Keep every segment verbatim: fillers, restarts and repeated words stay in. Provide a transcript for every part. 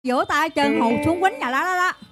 Vỗ tay chân hù xuống quýnh nhà đó đó đó.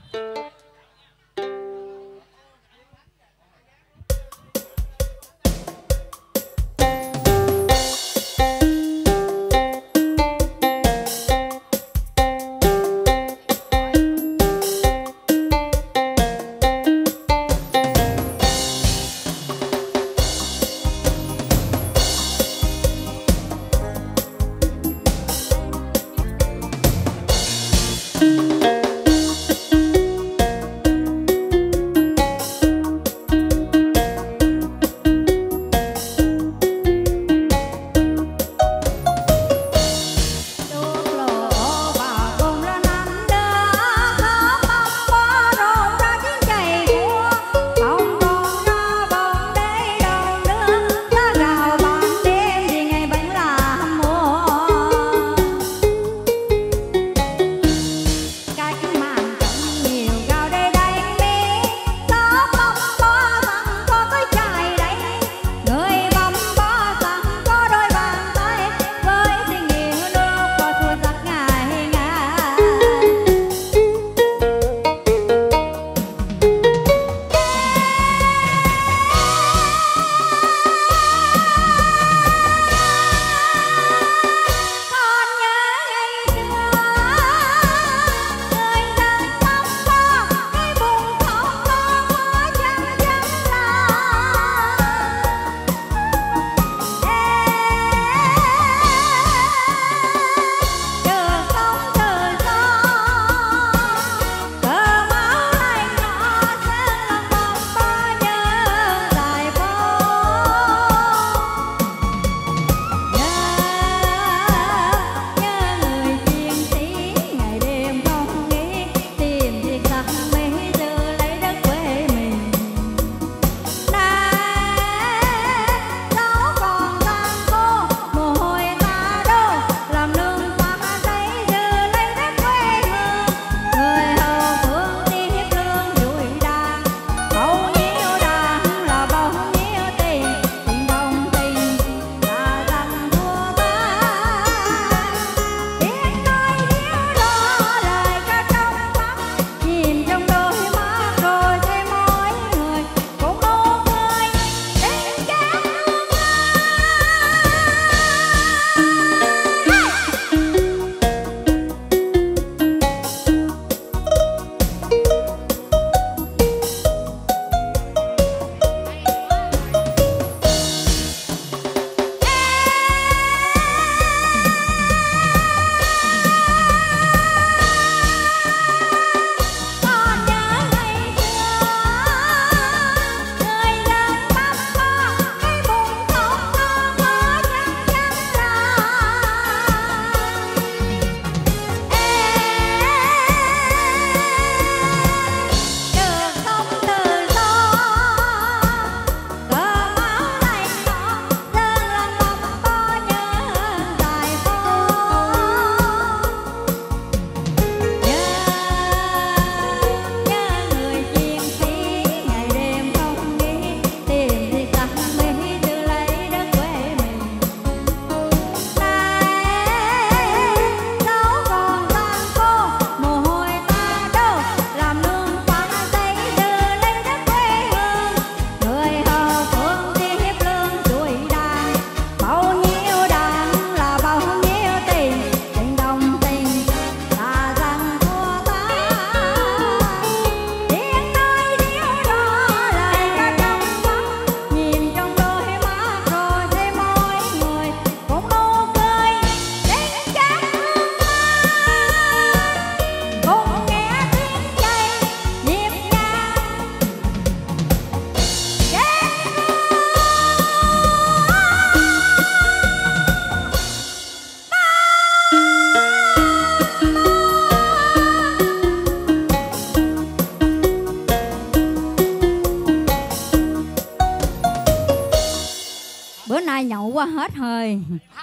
Bữa nay nhậu quá hết hơi.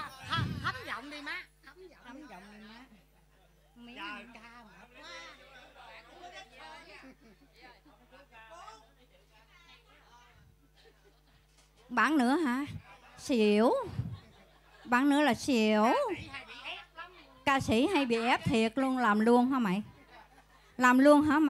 Hấm giọng đi má. Hấm giọng, hấm giọng đi má. Trời ca mệt quá. Bạn nữa hả? Xỉu. Bạn nữa là xỉu. ca sĩ hay bị ép thiệt luôn, làm luôn hả mày? Làm luôn hả